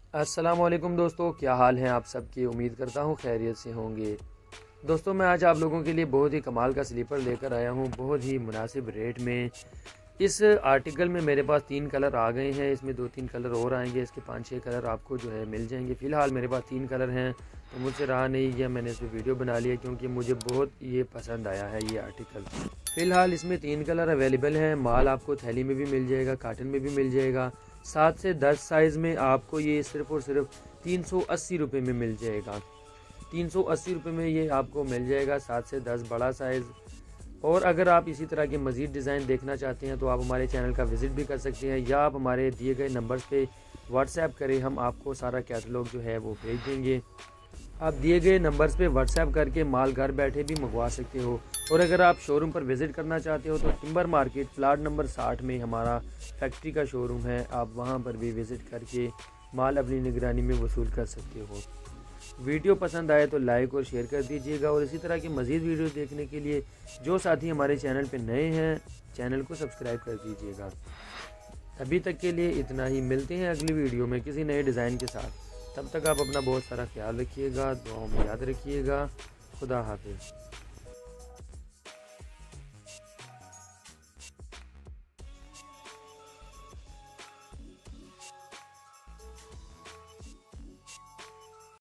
अस्सलामुअलैकुम दोस्तों, क्या हाल हैं आप सबकी। उम्मीद करता हूँ खैरियत से होंगे। दोस्तों मैं आज आप लोगों के लिए बहुत ही कमाल का स्लीपर लेकर आया हूँ, बहुत ही मुनासिब रेट में। इस आर्टिकल में मेरे पास 3 कलर आ गए हैं, इसमें 2-3 कलर और आएंगे, इसके 5-6 कलर आपको जो है मिल जाएंगे। फ़िलहाल मेरे पास 3 कलर हैं, तो मुझसे रहा नहीं गया, मैंने इस पर वीडियो बना लिया क्योंकि मुझे बहुत ये पसंद आया है ये आर्टिकल। फ़िलहाल इसमें 3 कलर अवेलेबल हैं। माल आपको थैली में भी मिल जाएगा, काटन में भी मिल जाएगा। 7 से 10 साइज़ में आपको ये सिर्फ़ और सिर्फ 380 रुपये में मिल जाएगा। 380 रुपये में ये आपको मिल जाएगा, 7 से 10 बड़ा साइज़। और अगर आप इसी तरह के मज़ीद डिज़ाइन देखना चाहते हैं तो आप हमारे चैनल का विज़िट भी कर सकते हैं, या आप हमारे दिए गए नंबर्स पे व्हाट्सएप करें, हम आपको सारा कैटलॉग जो है वो भेज देंगे। आप दिए गए नंबर्स पे व्हाट्सएप करके माल घर बैठे भी मंगवा सकते हो। और अगर आप शोरूम पर विज़िट करना चाहते हो तो टिम्बर मार्केट प्लाट नंबर 60 में हमारा फैक्ट्री का शोरूम है, आप वहां पर भी विज़िट करके माल अपनी निगरानी में वसूल कर सकते हो। वीडियो पसंद आए तो लाइक और शेयर कर दीजिएगा, और इसी तरह की मज़ीद वीडियो देखने के लिए जो साथी हमारे चैनल पर नए हैं चैनल को सब्सक्राइब कर दीजिएगा। अभी तक के लिए इतना ही, मिलते हैं अगली वीडियो में किसी नए डिज़ाइन के साथ। तब तक आप अपना बहुत सारा ख्याल रखिएगा, दुआओं में याद रखिएगा। खुदा हाफिज़।